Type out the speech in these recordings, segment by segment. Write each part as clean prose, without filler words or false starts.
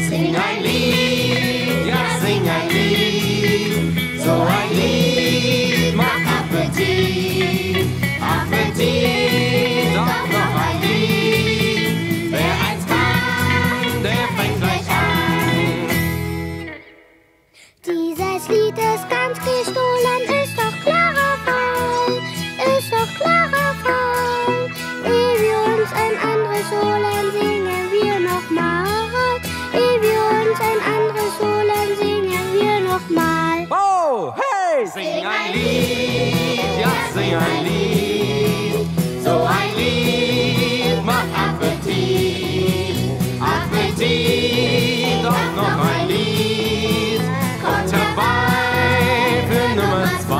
Sing ein Lied, ja sing ein Lied, so ein Lied macht Appetit, Appetit, doch noch ein Lied, wer eins kann, der fängt gleich an. Dieses Lied ist ganz gestohlen, ist doch klarer Fall, ist doch klarer Fall. Ehe wir uns ein anderes holen, singen wir nochmal. Ehe wir uns ein anderes holen, singen wir nochmal. Oh, hey! Sing ein Lied, ja sing ein Lied, so ein Lied macht Appetit, Appetit, doch noch ein Lied, kommt herbei für Nummer 2.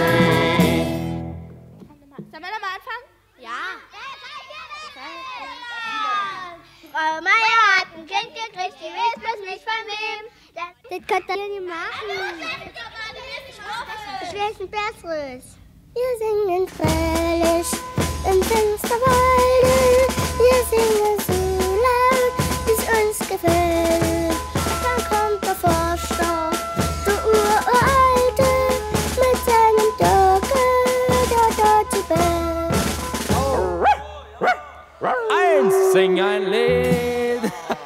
Sollen wir nochmal anfangen? Ja. Frau Meier hat ein Kind gekriegt, die weiß bloß nicht von wem. Das könnt ihr nicht machen. Ich weiß ein besseres. Wir singen fröhlich im Finsterwalde. Wir singen so laut, wie's uns gefällt. Dann kommt der Forster, der Uralte, mit seinem Dackel, der dort zu Bett. Eins, sing ein Lied.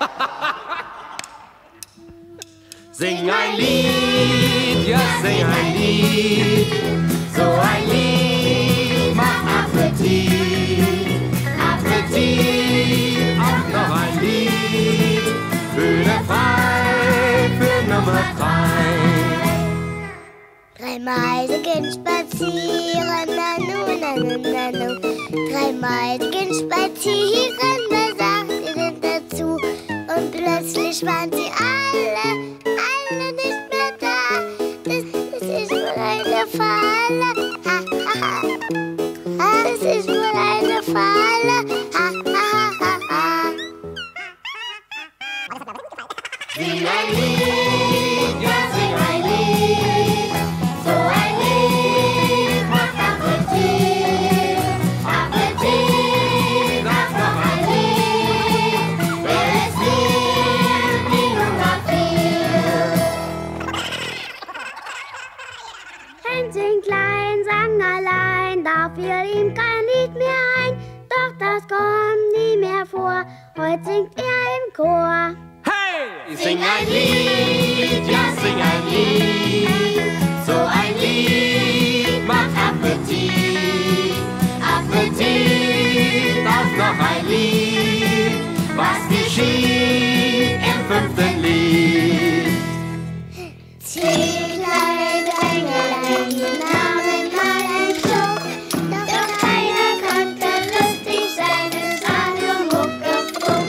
Sing ein Lied, ja sing ein Lied, so ein Lied macht Appetit, Appetit, auch noch ein Lied, Bühne frei für Nummer 3. Drei Meise gehen spazieren, nanu, nanu, nanu. Drei Meise gehen spazieren, wer sagt ihr denn dazu? Und plötzlich waren sie alle nicht mehr da. Das ist wohl eine Falle, ha, ha, ha. Das ist wohl eine Falle, ha, ha, ha, ha. Sing ein Lied, ja sing ein Lied, so ein Lied macht Appetit, Appetit, das noch ein Lied, wer es liebt, die Nummer 4. Hänschen klein sang allein, da fiel ihm kein Lied mehr ein. Doch das kommt nie mehr vor, heute singt er im Chor. Hey! Sing ein Lied, ja sing ein Lied, so ein Lied macht Appetit, Appetit, auch noch ein Lied, was geschieht im 5. Lied. Zehn kleine Engelein, die nahmen mal ein Flug, doch keiner konnte lustig sein, es war nur Muckefuck.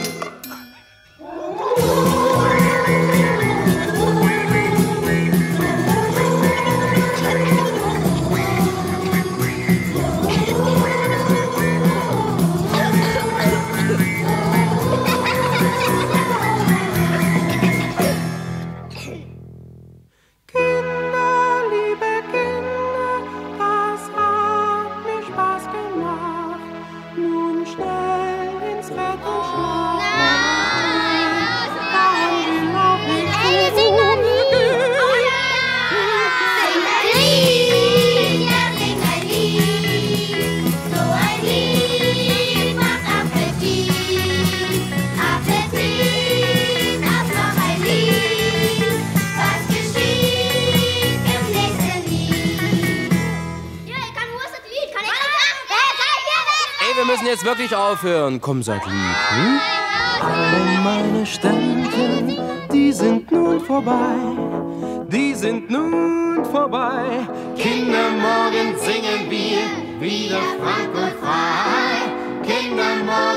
Wir müssen jetzt wirklich aufhören. Komm, seid lieb. Alle meine Sternchen, die sind nun vorbei. Die sind nun vorbei. Kinder, morgen singen wir wieder frank und frei. Kinder, morgen